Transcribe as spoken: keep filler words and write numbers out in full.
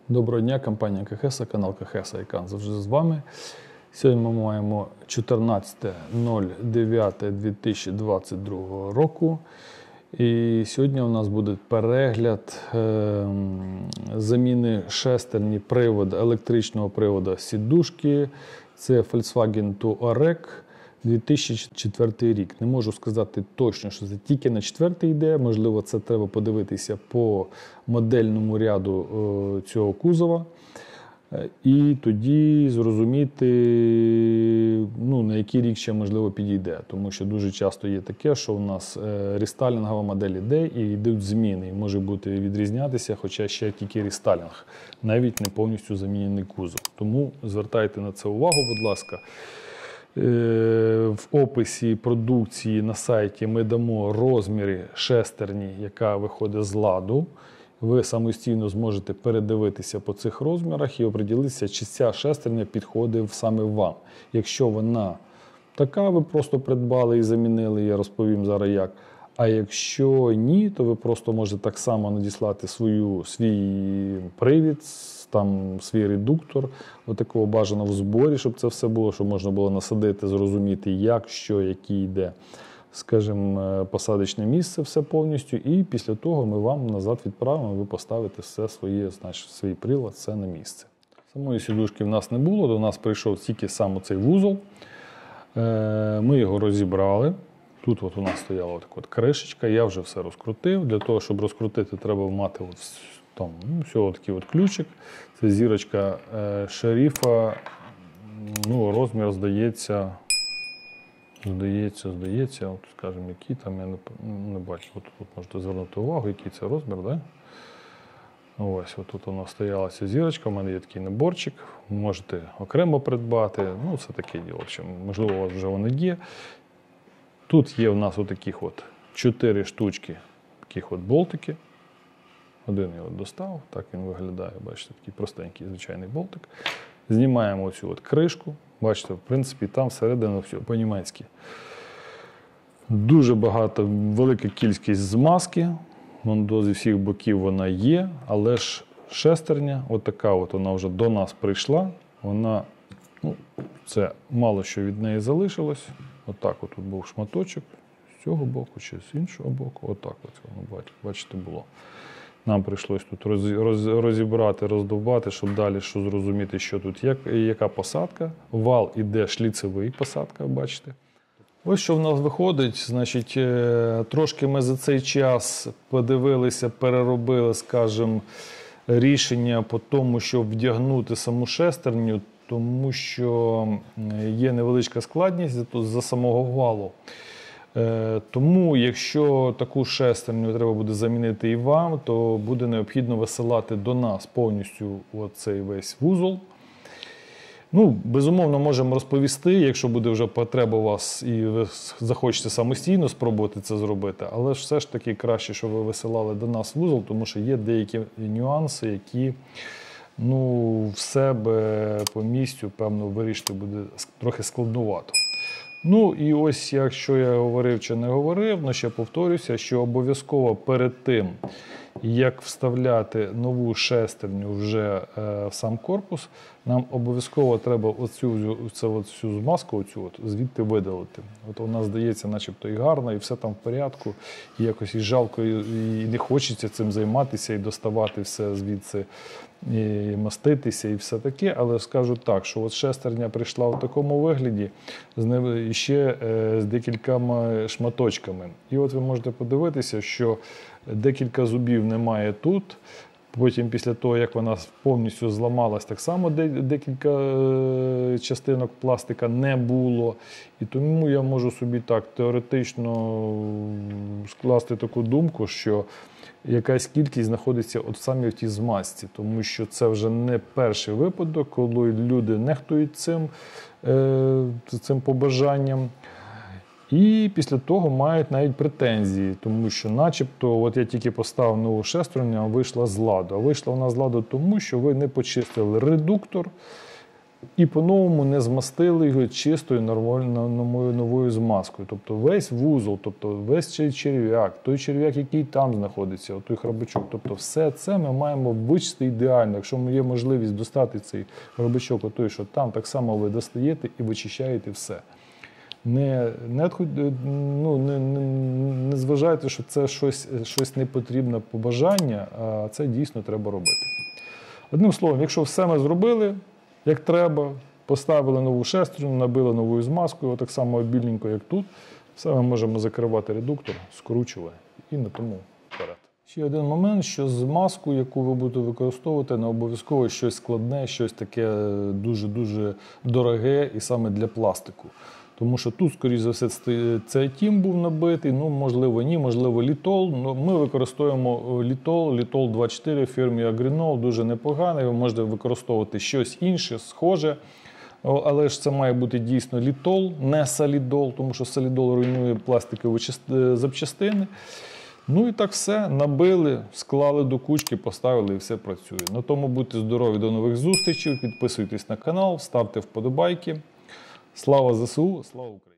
Доброго дня, компанія Кахеса, канал Кахеса Ікан завжди з вами. Сьогодні ми маємо чотирнадцяте дев'яте дві тисячі двадцять другого року. І сьогодні у нас буде перегляд е, заміни шестерні приводу, електричного приводу сідушки. Це Volkswagen Touareg дві тисячі четвертий рік. Не можу сказати точно, що це тільки на четвертий йде. Можливо, це треба подивитися по модельному ряду е, цього кузова. І тоді зрозуміти, ну, на який рік ще, можливо, підійде. Тому що дуже часто є таке, що у нас рестайлінгова модель йде і йдуть зміни. І може бути відрізнятися, хоча ще тільки рестайлінг, навіть не повністю замінений кузов. Тому звертайте на це увагу, будь ласка. В описі продукції на сайті ми дамо розміри шестерні, яка виходить з ладу. Ви самостійно зможете передивитися по цих розмірах і оприділитися, чи ця шестерня підходить саме вам. Якщо вона така, ви просто придбали і замінили, я розповім зараз як. А якщо ні, то ви просто можете так само надіслати свою, свій привід, там свій редуктор, отакого бажано в зборі, щоб це все було, щоб можна було насадити, зрозуміти, як, що, який йде, скажімо, посадочне місце, все повністю, і після того ми вам назад відправимо, ви поставите все своє, значить, свій прилад, все на місце. Самої сідушки в нас не було, до нас прийшов тільки сам оцей вузол. Ми його розібрали. Тут от у нас стояла така от кришечка, я вже все розкрутив. Для того, щоб розкрутити, треба мати от там, ну, всього такий от ключик. Це зірочка шерифа, ну, розмір, здається, Здається, здається, от, скажімо, який там, я не, не бачу, от тут можете звернути увагу, який це розмір, да? Ось, от тут у нас стояла ця зірочка, у мене є такий наборчик, можете окремо придбати, ну, це таке діло, можливо, у вас вже вони є. Тут є у нас отаких от чотири штучки, таких от болтики. Один я от достав, так він виглядає, бачите, такий простенький, звичайний болтик. Знімаємо оцю от кришку. Бачите, в принципі, там всередину все по-німецьки. Дуже багато, велика кількість змазки. Зі всіх боків вона є, але ж шестерня, отака от вона вже до нас прийшла. Вона, ну, це мало що від неї залишилось. Отак от тут був шматочок з цього боку чи з іншого боку. Отак от воно, бачите, було. Нам прийшлось тут роз, роз, розібрати, роздовбати, щоб далі що зрозуміти, що тут, як, яка посадка. Вал іде шліцевий, посадка, бачите. Ось що в нас виходить. Значить, трошки ми за цей час подивилися, переробили, скажімо, рішення по тому, щоб вдягнути саму шестерню, тому що є невеличка складність за самого валу. Тому, якщо таку шестерню треба буде замінити і вам, то буде необхідно висилати до нас повністю оцей весь вузол. Ну, безумовно, можемо розповісти, якщо буде вже потреба у вас і ви захочете самостійно спробувати це зробити, але ж все ж таки краще, щоб ви висилали до нас вузол, тому що є деякі нюанси, які, ну, в себе по місцю, певно, вирішити буде трохи складновато. Ну і ось, якщо я говорив чи не говорив, ну ще повторюся, що обов'язково перед тим, як вставляти нову шестерню вже е, в сам корпус, нам обов'язково треба оцю, оцю, оцю змазку оцю от, звідти видалити. От вона здається начебто і гарна, і все там в порядку, і якось і жалко, і, і не хочеться цим займатися, і доставати все звідси, і маститися, і все таке. Але скажу так, що от шестерня прийшла в такому вигляді, з не, ще е, з декількома шматочками. І от ви можете подивитися, що декілька зубів немає тут. Потім, після того, як вона повністю зламалась, так само декілька частинок пластика не було. І тому я можу собі так теоретично скласти таку думку, що якась кількість знаходиться от саме в тій змазці. Тому що це вже не перший випадок, коли люди нехтують цим, цим побажанням. І після того мають навіть претензії, тому що начебто, от я тільки поставив нову шестерню, а вийшла з ладу. А вийшла вона з ладу тому, що ви не почистили редуктор, і по-новому не змастили його чистою нормальною новою змазкою. Тобто весь вузол, тобто весь цей черв'як, той черв'як, який там знаходиться, той хробачок, тобто все це ми маємо вичистити ідеально. Якщо є можливість достати цей хробачок, отой, що там, так само ви достаєте і вичищаєте все. Не, не, ну, не, не, не зважайте, що це щось, щось непотрібне побажання, а це дійсно треба робити. Одним словом, якщо все ми зробили, як треба, поставили нову шестерню, набили новою змазкою, так само обільненько, як тут, все ми можемо закривати редуктор, скручувати і на тому вперед. Ще один момент, що змазку, яку ви будете використовувати, не обов'язково щось складне, щось таке дуже-дуже дороге і саме для пластику. Тому що тут, скоріш за все, цеатім був набитий, ну, можливо, ні, можливо, літол. Ну, ми використовуємо літол, літол двадцять чотири в фірмі Агрінол, дуже непоганий, ви можете використовувати щось інше, схоже. Але ж це має бути дійсно літол, не солідол, тому що солідол руйнує пластикові запчастини. Ну і так все, набили, склали до кучки, поставили і все працює. На тому будьте здорові, до нових зустрічей, підписуйтесь на канал, ставте вподобайки. Слава ЗСУ, слава Україні!